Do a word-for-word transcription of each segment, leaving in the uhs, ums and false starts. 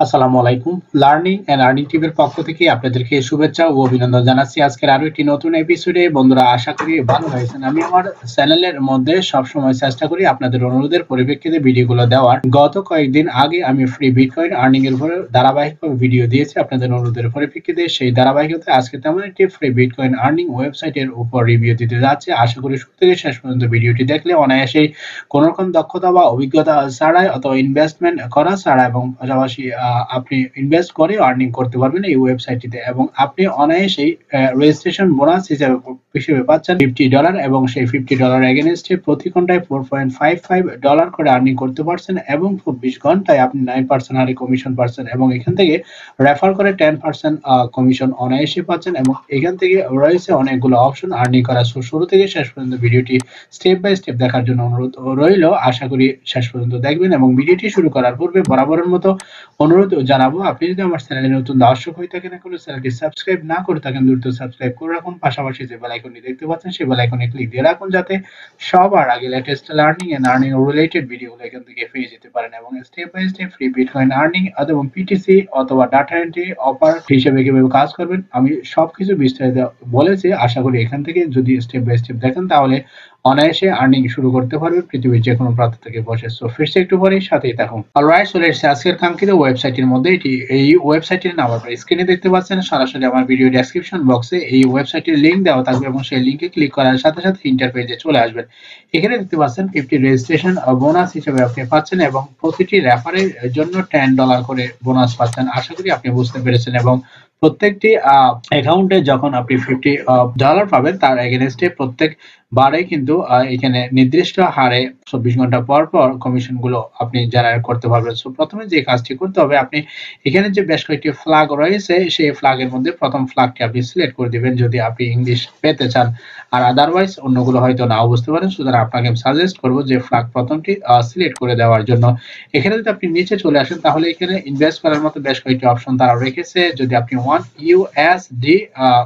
আসসালামু আলাইকুম। Learning and earning টিমের পক্ষ থেকে আপনাদেরকে শুভেচ্ছা ও অভিনন্দন জানাচ্ছি। আজকের আরো একটি নতুন এপিসোডে বন্ধুরা আশা করি ভালো রয়েছেন। আমি আমার চ্যানেলের মধ্যে সবসময় চেষ্টা করি আপনাদের অনুরোধের পরিপ্রেক্ষিতে ভিডিওগুলো দেওয়ার। গত কয়েকদিন আগে আমি ফ্রি বিটকয়েন আর্নিং এর উপরে ধারাবাহিকভাবে ভিডিও দিয়েছি আপনাদের অনুরোধের পরিপ্রেক্ষিতে। সেই ধারাবাহিকতায় আজকে তেমন একটি ফ্রি বিটকয়েন আর্নিং ওয়েবসাইটের উপর রিভিউ দিতে যাচ্ছি। আশা করি শুরু থেকে শেষ পর্যন্ত ভিডিওটি দেখলে অনায়াসেই কোনো রকম দক্ষতা বা অভিজ্ঞতা ছাড়াই অথবা ইনভেস্টমেন্ট করা ছাড়া এবং পাশাপাশি আপনি ইনভেস্ট করে আর্নিং করতে পারবেন এই ওয়েবসাইটটিতে এবং আপনি অনায়াসেই রেজিস্ট্রেশন বোনাস হিসেবে হিসেবে পাচ্ছেন ফিফটি ডলার এবং সেই ফিফটি ডলার এগেনস্টে প্রতি ঘন্টায় four point five five dollar করে আর্নিং করতে পারছেন এবং চব্বিশ ঘন্টায় আপনি নাইন পার্সেন্ট হারে কমিশন পাচ্ছেন এবং এখান থেকে রেফার করে টেন পার্সেন্ট কমিশন অনায়াসে পাচ্ছেন এবং এখান থেকে রয়েছে অনেকগুলো অপশন আর্নিং করা। শুরু থেকে শেষ পর্যন্ত ভিডিওটি স্টেপ বাই স্টেপ দেখার জন্য অনুরোধ রইল। আশা করি শেষ পর্যন্ত দেখবেন এবং ভিডিওটি শুরু করার পূর্বে বরাবরের মতো অনুরোধ জানাবো, আপনি যদি আমার চ্যানেলে নতুন দর্শক হয়ে থাকেন এখনো চ্যানেলটি সাবস্ক্রাইব না করে থাকেন দ্রুত সাবস্ক্রাইব করে রাখুন। পাশাপাশি যে বেল আইকনটি দেখতে পাচ্ছেন সেই বেল আইকনে ক্লিক দিয়ে রাখুন যাতে সবার আগে latest learning and earning related ভিডিওগুলো এখান থেকে পেয়ে যেতে পারেন এবং step by step free bitcoin earning এবং পিটিসি অথবা ডাটা এন্ট্রি অফার হিসেবে কিভাবে কাজ করবেন আমি সবকিছু বিস্তারিত বলেছি। আশা করি এখান থেকে যদি স্টেপ বাই স্টেপ দেখেন তাহলে অনায়াসে আর্নিং শুরু করতে পারবেন পৃথিবীর যে কোনো প্রান্ত থেকে বসে। সো ফিরছে একটু পরেই সাথেই থাকুন। অলরাইট, চলে এসেছে আজকের কাঙ্ক্ষিত ওয়েবসাইটের মধ্যে। এটি এই ওয়েবসাইটের নাম আপনারা স্ক্রিনে দেখতে পাচ্ছেন। সরাসরি আমার ভিডিও ডেসক্রিপশন বক্সে এই ওয়েবসাইটের লিংক দেওয়া থাকবে এবং সেই লিংকে ক্লিক করার সাথে সাথে ইন্টারপেজে চলে আসবেন। এখানে দেখতে পাচ্ছেন ফিফটি রেজিস্ট্রেশন বোনাস হিসেবে আপনি পাচ্ছেন এবং প্রতিটি রেফারের জন্য টেন ডলার করে বোনাস পাচ্ছেন। আশা করি আপনি বুঝতে পেরেছেন এবং প্রত্যেকটি অ্যাকাউন্টে যখন আপনি ফিফটি ডলার পাবেন তার এগেনস্টে প্রত্যেক বারে কিন্তু এখানে নির্দিষ্ট হারে চব্বিশ ঘন্টা পর পর কমিশন গুলো আপনি জেনারেট করতে পারবেন। সো প্রথমে যে কাজটি করতে হবে, আপনি এখানে যে বেশ কয়েকটি ফ্ল্যাগ রয়েছে সেই ফ্ল্যাগের মধ্যে প্রথম ফ্ল্যাগটি আপনি সিলেক্ট করে দিবেন যদি আপনি ইংলিশ পেতে চান, আর আদারওয়াইজ অন্যগুলো হয়তো নাও বুঝতে পারেন। সুতরাং আপনাকে আমি সাজেস্ট করবো যে ফ্ল্যাগ প্রথমটি সিলেক্ট করে দেওয়ার জন্য। এখানে যদি আপনি নিচে চলে আসেন তাহলে এখানে ইনভেস্ট করার মতো বেশ কয়েকটি অপশন তারা রেখেছে। যদি আপনি ওয়ান ইউএসডি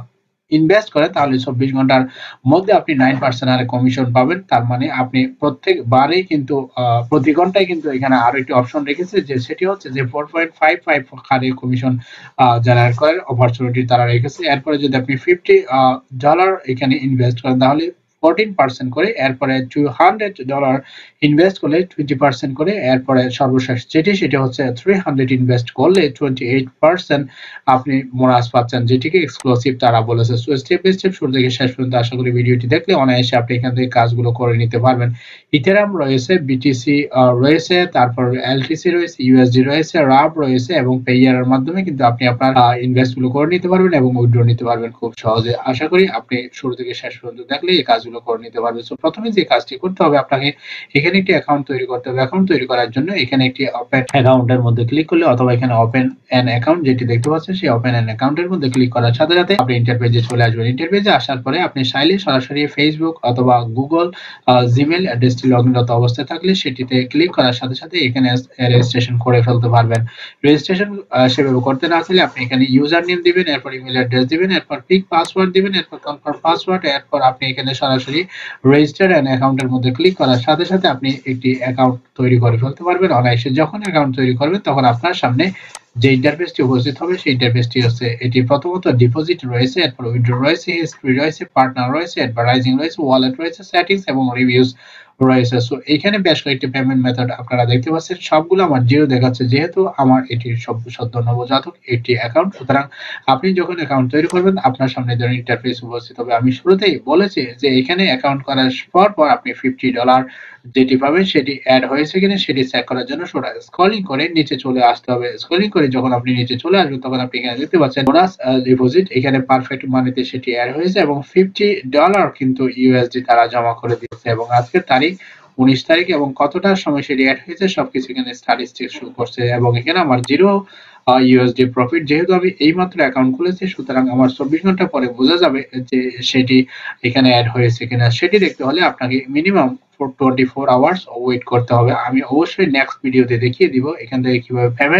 ইনভেস্ট করেন তাহলে চব্বিশ ঘন্টার মধ্যে আপনি নাইন পার্সেন্ট হারে কমিশন পাবেন। তার মানে আপনি প্রত্যেকবারেই কিন্তু প্রতি ঘন্টায় কিন্তু এখানে আরো একটি অপশন রেখেছে যে সেটি হচ্ছে যে ফোর পয়েন্ট ফাইভ ফাইভ হারে কমিশন জেনারেট করার অপরচুনিটি তারা রেখেছে। এরপরে যদি আপনি ফিফটি ডলার এখানে ইনভেস্ট করেন তাহলে ফোরটিন পার্সেন্ট করে, এরপরে টু হান্ড্রেড ডলার ইনভেস্ট করলে টোয়েন্টি পার্সেন্ট করে, এরপরে সর্বশেষ যেটি সেটি হচ্ছে থ্রি হান্ড্রেড ইনভেস্ট করলে টোয়েন্টি এইট পার্সেন্ট আপনি বোনাস পাচ্ছেন, যেটিকে এক্সক্লুসিভ তারা বলেছে। সো স্টেপ বাই স্টেপ শুরু থেকে শেষ পর্যন্ত আশা করি ভিডিওটি দেখলে অনায়াসে আপনি এখান থেকে কাজগুলো করে নিতে পারবেন। ইথেরিয়াম রয়েছে, বিটিসি রয়েছে, তারপর এলটিসি রয়েছে, ইউএসডি রয়েছে, রাব রয়েছে এবং পেয়ারের মাধ্যমে কিন্তু আপনি আপনার ইনভেস্ট গুলো করে নিতে পারবেন এবং উইথড্র নিতে পারবেন খুব সহজে। আশা করি আপনি শুরু থেকে শেষ পর্যন্ত দেখলে এই কাজ করে নিতে পারবে। সো প্রথমে যে কাজটি করতে হবে, আপনাকে এখানে একটি অ্যাকাউন্ট তৈরি করতে হবে। অ্যাকাউন্ট তৈরি করার জন্য এখানে একটি ওপেন অ্যাকাউন্টের মধ্যে ক্লিক করলে অথবা এখানে ওপেন অ্যান অ্যাকাউন্ট যেটি দেখতে পাচ্ছেন সেই ওপেন অ্যান অ্যাকাউন্টের মধ্যে ক্লিক করার সাথে সাথে আপনি ইন্টারপেজে চলে আসবেন। ইন্টারপেজে আসার পরে আপনি চাইলে সরাসরি ফেসবুক অথবা গুগল জিমেইল অ্যাড্রেসটি লগইনরত অবস্থায় থাকলে সেটিতে ক্লিক করার সাথে সাথে এখানে রেজিস্ট্রেশন করে ফেলতে পারবেন। রেজিস্ট্রেশন সেভাবে করতে না চাইলে আপনি এখানে ইউজার নেম দিবেন, এরপর ইমেল অ্যাড্রেস দিবেন, এরপর পিক পাসওয়ার্ড দিবেন, এরপর কনফার্ম পাসওয়ার্ড, এরপর আপনি এখানে সরাসরি রেজিস্টার অ্যান অ্যাকাউন্টের মধ্যে ক্লিক করার সাথে সাথে আপনি একটি অ্যাকাউন্ট তৈরি করে ফেলতে পারবেন অনায়াসে। যখন অ্যাকাউন্ট তৈরি করবেন তখন আপনার সামনে যে ইন্টারফেসটি উপস্থিত হবে সেই ইন্টারফেসটি হচ্ছে এটি। প্রথমত ডিপোজিট রয়েছে, এরপর উইথড্র রয়েছে, হিস্ট্রি রয়েছে, পার্টনার রয়েছে, অ্যাডভার্টাইজিং রয়েছে, ওয়ালেট রয়েছে, সেটিংস এবং রিভিউজ রয়েছে। সো এখানে বেশ কয়েকটি পেমেন্ট মেথড আপনারা দেখতে পাচ্ছেন, সবগুলো আমার জিরো দেখাচ্ছে যেহেতু আমার এটি সব সদ্য নবজাতক একটি অ্যাকাউন্ট। সুতরাং আপনি যখন অ্যাকাউন্ট তৈরি করবেন আপনার সামনে ধরনের ইন্টারফেস উপস্থিত হবে। আমি শুরুতেই বলেছি যে এখানে অ্যাকাউন্ট করার পর পর আপনি ফিফটি ডলার যেটি পাবেন সেটি অ্যাড হয়েছে কিনা সেটি চেক করার জন্য সোজা স্ক্রলিং করে নিচে চলে আসতে হবে। স্ক্রলিং করে যখন আপনি নিচে চলে আসবেন তখন আপনি এখানে দেখতে পাচ্ছেন বোনাস ডিপোজিট, এখানে পারফেক্ট মানিতে সেটি অ্যাড হয়েছে এবং ফিফটি ডলার কিন্তু ইউএসডি তারা জমা করে দিয়েছে এবং আজকের তারিখ উনিশ তারিখ এবং কতটার সময় সেটি অ্যাড হয়েছে সবকিছু এখানে স্ট্যাটিস্টিক্স শো করছে এবং এখানে আমার জিরো ইউএসডি প্রফিট। যেহেতু আমি এইমাত্র অ্যাকাউন্ট খুলেছি সুতরাং আমার চব্বিশ ঘন্টা পরে বোঝা যাবে যে সেটি এখানে অ্যাড হয়েছে কিনা। সেটি দেখতে হলে আপনাকে minimum twenty four hours wait করতে হবে। আমি অবশ্যই নেক্সট ভিডিওতে দেখিয়ে দিব এখান থেকে কিভাবে পেমেন্ট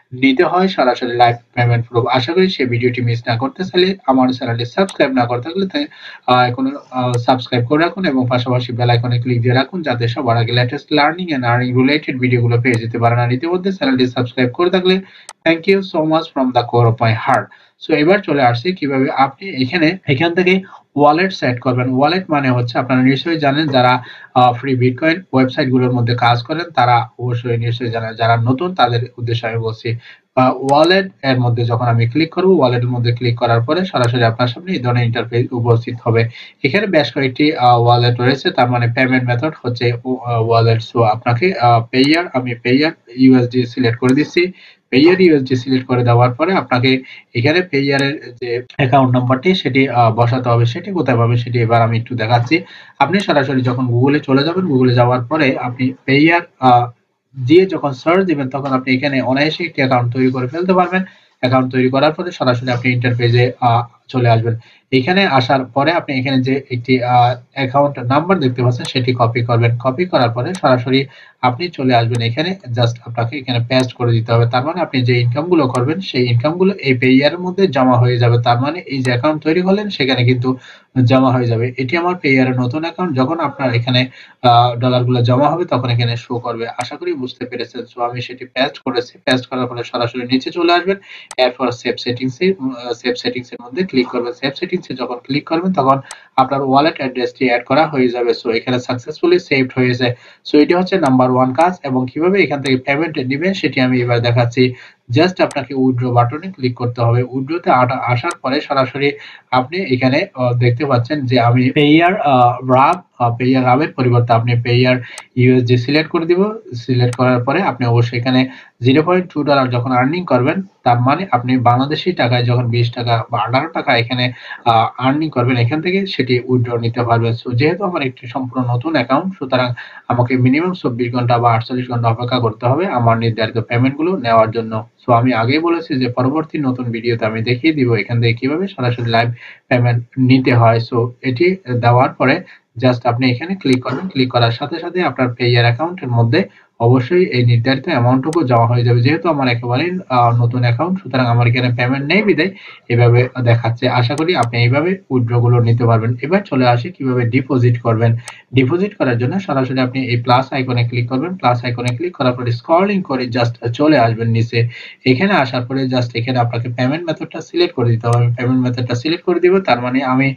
নিতে হয় সরাসরি লাইভ পেমেন্ট প্রুফ। আশা করি সেই ভিডিওটি মিস না করতে চাইলে আমার চ্যানেলটি সাবস্ক্রাইব না করে থাকলে এখন সাবস্ক্রাইব করে রাখুন এবং পাশাপাশি বেল আইকনে ক্লিক দিয়ে রাখুন যাতে সবার আগে latest learning and earning related ভিডিওগুলো পেয়ে যেতে পারেন। আর ইতিমধ্যে চ্যানেলটি সাবস্ক্রাইব করে থাকলে thank you so much from the core of my heart. So এবার চলে আসছি কিভাবে আপনি এখানে এখান থেকে ওয়ালেট সেট করবেন। ওয়ালেট মানে হচ্ছে আপনারা নিশ্চয়ই জানেন, যারা ফ্রি বিটকয়েন ওয়েবসাইটগুলোর মধ্যে কাজ করেন তারা অবশ্যই নিশ্চয়ই জানেন, যারা নতুন তাদের উদ্দেশ্যে আমি বলছি। ওয়ালেট এর মধ্যে যখন আমি ক্লিক করব, ওয়ালেটের মধ্যে ক্লিক করার পরে সরাসরি আপনার সামনে এই ধরনের ইন্টারফেস উপস্থিত হবে। এখানে বেশ কয়েকটি ওয়ালেট রয়েছে, তার মানে পেমেন্ট মেথড হচ্ছে ওয়ালেট। সো আপনাকে পেয়ার, আমি পেয়ার ইউএসডি সিলেক্ট করে দিচ্ছি। পেয়ার ইউএসডি সিলেক্ট করে দেওয়ার পরে আপনাকে এখানে পেয়ারের যে অ্যাকাউন্ট নাম্বারটি সেটি বসাতে হবে। সেটি কোথায় পাবে সেটি এবার আমি একটু দেখাচ্ছি। আপনি সরাসরি যখন গুগলে চলে যাবেন, গুগলে যাওয়ার পরে আপনি পেয়ার দিয়ে যখন সার্চ দিবেন তখন আপনি এখানে অনায়াসে একটি অ্যাকাউন্ট তৈরি করে ফেলতে পারবেন। অ্যাকাউন্ট তৈরি করার পরে সরাসরি আপনি ইন্টারফেসে চলে আসবেন। এখানে আসার পরে আপনি এখানে যে একটি অ্যাকাউন্ট নাম্বার দেখতে পাচ্ছেন সেটি কপি করবেন। কপি করার পরে সরাসরি আপনি চলে আসবেন এখানে, জাস্ট আপনাকে এখানে পেস্ট করে দিতে হবে। তার মানে আপনি যে ইনকামগুলো করবেন সেই ইনকামগুলো এই পেয়ারের মধ্যে জমা হয়ে যাবে। তার মানে এই যে অ্যাকাউন্ট তৈরি করলেন সেখানে কিন্তু জমা হয়ে যাবে। এটি আমার পেয়ারের নতুন অ্যাকাউন্ট। যখন আপনার এখানে ডলারগুলো জমা হবে তখন এখানে শো করবে। আশা করি বুঝতে পেরেছেন। সো আমি সেটি পেস্ট করেছি। পেস্ট করার পরে সরাসরি নিচে চলে আসবেন। এরপর সেভ সেটিংস এ সেভ সেটিংস এর মধ্যে ক্লিক করবেন। সেভ সেটিংস এ যখন ক্লিক করবেন তখন আপনার ওয়ালেট অ্যাড্রেসটি এড করা হয়ে যাবে। সো এখানে সাকসেসফুলি সেভড হয়েছে। সো এটি হচ্ছে নাম্বার ওয়ান কাজ। এবং কিভাবে এখান থেকে পেমেন্ট নেবেন সেটি আমি এবার দেখাচ্ছি। জাস্ট আপনাকে উইথড্র বাটনে ক্লিক করতে হবে। উইথড্রতে আসার পরে সরাসরি আপনি এখানে দেখতে পাচ্ছেন যে আমি পেয়ার রাব পেয়ার রাবের পরিবর্তে আপনি পেয়ার ইউএসডি সিলেক্ট করে দিব। সিলেক্ট করার পরে আপনি অবশ্যই এখানে জিরো পয়েন্ট টু ডলার যখন আর্নিং করবেন, তার মানে আপনি বাংলাদেশি টাকায় যখন বিশ টাকা বা আঠারো টাকা এখানে আর্নিং করবেন এখান থেকে সেটি উইথড্র নিতে পারবেন। সো যেহেতু আমার একটি সম্পূর্ণ নতুন অ্যাকাউন্ট, সুতরাং আমাকে মিনিমাম চব্বিশ ঘন্টা বা আটচল্লিশ ঘন্টা অপেক্ষা করতে হবে আমার নির্ধারিত পেমেন্টগুলো নেওয়ার জন্য। সো আমি আগেই বলেছি যে পরবর্তী নতুন ভিডিওতে আমি দেখিয়ে দিব এখান থেকে কিভাবে সরাসরি লাইভ পেমেন্ট নিতে হয়। সো এটি দেওয়ার পরে জাস্ট আপনি এখানে ক্লিক করবেন। ক্লিক করার সাথে সাথে আপনার পেয়ার অ্যাকাউন্টের মধ্যে অবশ্যই এই নির্ধারিত অ্যামাউন্টটুকু জমা হয়ে যাবে। যেহেতু আমার একেবারেই নতুন অ্যাকাউন্ট, সুতরাং আমার এখানে পেমেন্ট নেই বিধায় এভাবে দেখাচ্ছে। আশা করি আপনি এইভাবে উইথড্র গুলো নিতে পারবেন। এবার চলে আসি কিভাবে ডিপোজিট করবেন। ডিপোজিট করার জন্য সরাসরি আপনি এই প্লাস আইকনে ক্লিক করবেন। প্লাস আইকনে ক্লিক করার পরে স্ক্রলিং করে জাস্ট চলে আসবেন নিচে। এখানে আসার পরে জাস্ট এখানে আপনাকে পেমেন্ট মেথডটা সিলেক্ট করে দিতে হবে। আমি পেমেন্ট মেথডটা সিলেক্ট করে দিব। তার মানে আমি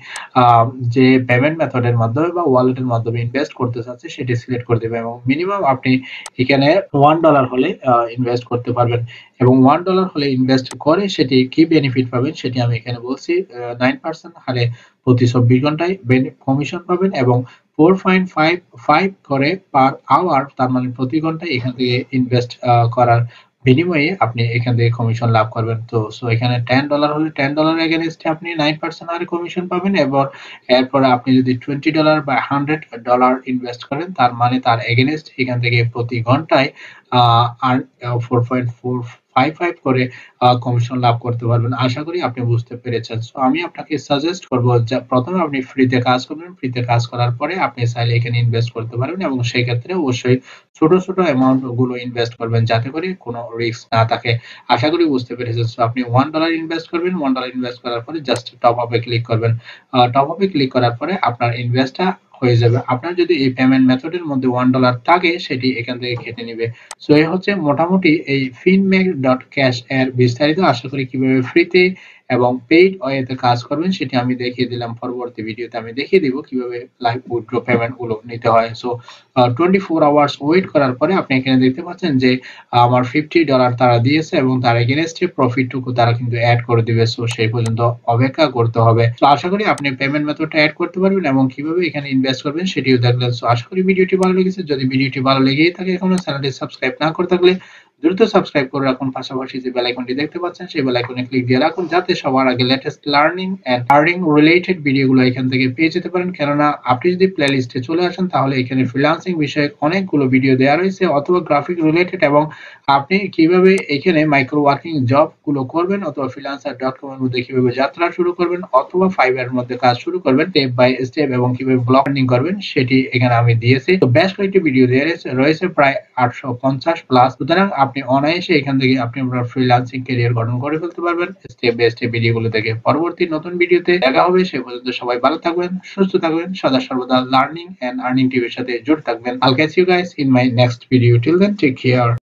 যে পেমেন্ট মেথডের মাধ্যমে বা ওয়ালেটের মাধ্যমে ইনভেস্ট করতে চাচ্ছি সেটি সিলেক্ট করে দেবেন এবং মিনিমাম আপনি এখানে ওয়ান ডলার হলে ইনভেস্ট করতে পারবেন এবং ওয়ান ডলার হলে ইনভেস্ট করে সেটি কি বেনিফিট পাবেন সেটি আমি এখানে বলছি। নাইন পার্সেন্ট হারে প্রতি চব্বিশ ঘন্টায় কমিশন পাবেন এবং ফোর পয়েন্ট ফাইভ ফাইভ করে পার আওয়ার, তার মানে প্রতি ঘন্টায় এখান থেকে ইনভেস্ট করার বিনিময়ে আপনি এখান থেকে কমিশন লাভ করবেন। তো সো এখানে টেন ডলার হলে টেন ডলার এগেইনস্টে আপনি নাইন পার্সেন্ট হারে কমিশন পাবেন এবং এরপরে আপনি যদি টোয়েন্টি ডলার বা হান্ড্রেড ডলার ইনভেস্ট করেন তার মানে তার এগেইনস্ট এখান থেকে প্রতি ঘন্টায় আর four point four five five করে কমিশন লাভ করতে পারবেন। আশা করি আপনি বুঝতে পেরেছেন। সো আমি আপনাকে সাজেস্ট করব যে প্রথমে আপনি ফ্রিতে কাজ করবেন। ফ্রিতে কাজ করার পরে আপনি চাইলে এখানে ইনভেস্ট করতে পারবেন এবং সেই ক্ষেত্রে অবশ্যই ছোট ছোট অ্যামাউন্ট গুলো ইনভেস্ট করবেন যাতে করে কোনো রিস্ক না থাকে। আশা করি বুঝতে পেরেছেন। সো আপনি ওয়ান ডলার ইনভেস্ট করবেন। ওয়ান ডলার ইনভেস্ট করার পরে জাস্ট টপ আপে ক্লিক করবেন। টপ আপে ক্লিক করার পরে আপনার ইনভেস্টটা হয়ে যাবে। আপনার যদি এই পেমেন্ট মেথডের মধ্যে ওয়ান ডলার থাকে সেটি এখান থেকে কেটে নেবে। সো এই হচ্ছে মোটামুটি এই ফিনমেক ডট ক্যাশ এর বিস্তারিত। আশা করি কিভাবে ফ্রিতে এবং পেইড ওয়েতে কাজ করবেন সেটি আমি দেখিয়ে দিলাম। পরবর্তী ভিডিওতে আমি দেখিয়ে দিব কিভাবে লাইভ উইথড্র পেমেন্ট গুলো নিতে হয়। So twenty four hours wait করার পরে আপনি এখানে দেখতে পাচ্ছেন যে আমার ফিফটি ডলার তারা দিয়েছে এবং তার এগেইনস্টে প্রফিটটুকু তারা কিন্তু অ্যাড করে দিবে। সো সেই পর্যন্ত অপেক্ষা করতে হবে। তো আশা করি আপনি পেমেন্ট মেথডটা অ্যাড করতে পারবেন এবং কিভাবে এখানে ইনভেস্ট করবেন সেটিও দেখলেন। সো আশা করি ভিডিওটি ভালো লেগেছে। যদি ভিডিওটি ভালো লেগেই থাকে এখনো চ্যানেলটি সাবস্ক্রাইব না করে থাকলে দ্রুত সাবস্ক্রাইব করে রাখুন। পাশাপাশি যে বেল আইকনটি দেখতে পাচ্ছেন সেই বেল আইকনে ক্লিক দিয়ে রাখুন যাতে সবার আগে latest learning and earning related ভিডিওগুলো এখান থেকে পেয়ে যেতে পারেন। কেননা আপনি যদি প্লেলিস্টে চলে আসেন তাহলে এখানে ফ্রিল্যান্সিং বিষয়ে অনেকগুলো ভিডিও দেওয়া রয়েছে অথবা গ্রাফিক রিলেটেড এবং আপনি কিভাবে এখানে মাইক্রো ওয়ার্কিং জব গুলো করবেন অথবা ফ্রিল্যান্সার ডট কম এর মধ্যে কিভাবে যাত্রা শুরু করবেন অথবা ফাইবার এর মধ্যে কাজ শুরু করবেন স্টেপ বাই স্টেপ এবং কিভাবে ব্লগ আর্নিং করবেন সেটি এখানে আমি দিয়েছি। তো বেশ কয়েকটি ভিডিও দেওয়া রয়েছে প্রায় আটশো পঞ্চাশ প্লাস। সুতরাং আপনি অনায়াসে এখান থেকে আপনি আপনার ফ্রিল্যান্সিং ক্যারিয়ার গঠন করে ফেলতে পারবেন স্টেপ বাই স্টেপ ভিডিওগুলো দেখে। পরবর্তী নতুন ভিডিওতে দেখা হবে, সে পর্যন্ত সবাই ভালো থাকবেন, সুস্থ থাকবেন, সদা সর্বদা লার্নিং এন্ড আর্নিং টিভির সাথে জুড়ে থাকবেন। I'll catch you guys in my next video. Till then, take care.